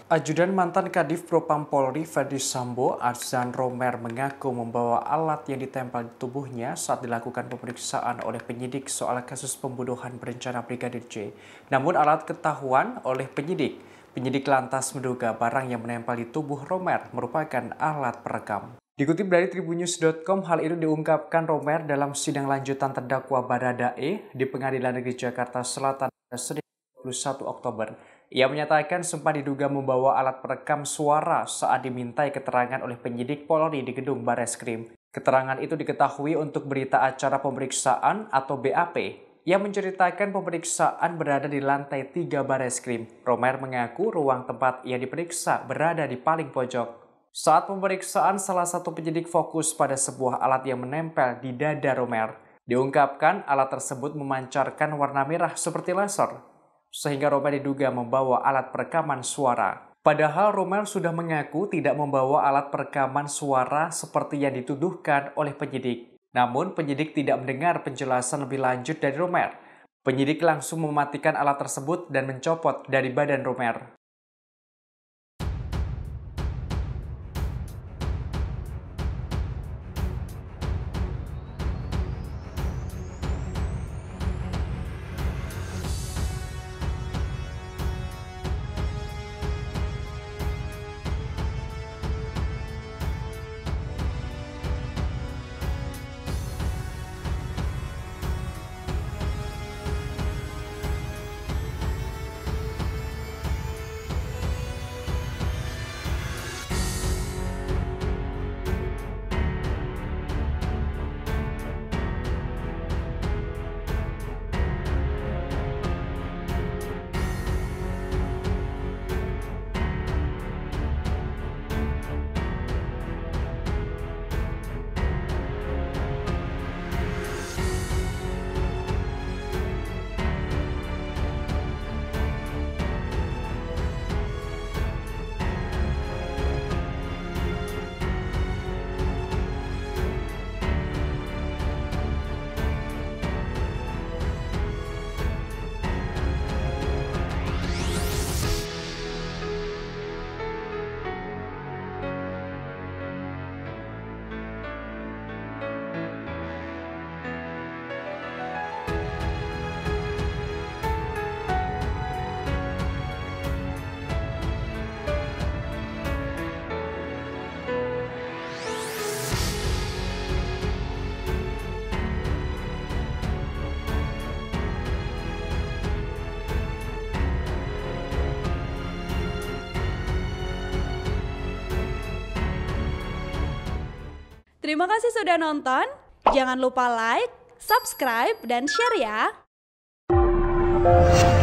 Ajudan mantan Kadif Propam Polri Ferdy Sambo, Arzan Romer mengaku membawa alat yang ditempel di tubuhnya saat dilakukan pemeriksaan oleh penyidik soal kasus pembunuhan berencana Brigadir J. Namun alat ketahuan oleh penyidik. Penyidik lantas menduga barang yang menempel di tubuh Romer merupakan alat perekam. Dikutip dari Tribunnews.com, hal itu diungkapkan Romer dalam sidang lanjutan terdakwa Baradae di Pengadilan Negeri Jakarta Selatan pada Senin 21 Oktober. Ia menyatakan sempat diduga membawa alat perekam suara saat dimintai keterangan oleh penyidik Polri di gedung Bareskrim. Keterangan itu diketahui untuk berita acara pemeriksaan atau BAP. Ia menceritakan pemeriksaan berada di lantai 3 Bareskrim. Romer mengaku ruang tempat ia diperiksa berada di paling pojok. Saat pemeriksaan, salah satu penyidik fokus pada sebuah alat yang menempel di dada Romer. Diungkapkan alat tersebut memancarkan warna merah seperti laser, sehingga Romer diduga membawa alat perekaman suara. Padahal Romer sudah mengaku tidak membawa alat perekaman suara seperti yang dituduhkan oleh penyidik. Namun penyidik tidak mendengar penjelasan lebih lanjut dari Romer. Penyidik langsung mematikan alat tersebut dan mencopot dari badan Romer. Terima kasih sudah nonton. Jangan lupa like, subscribe, dan share ya.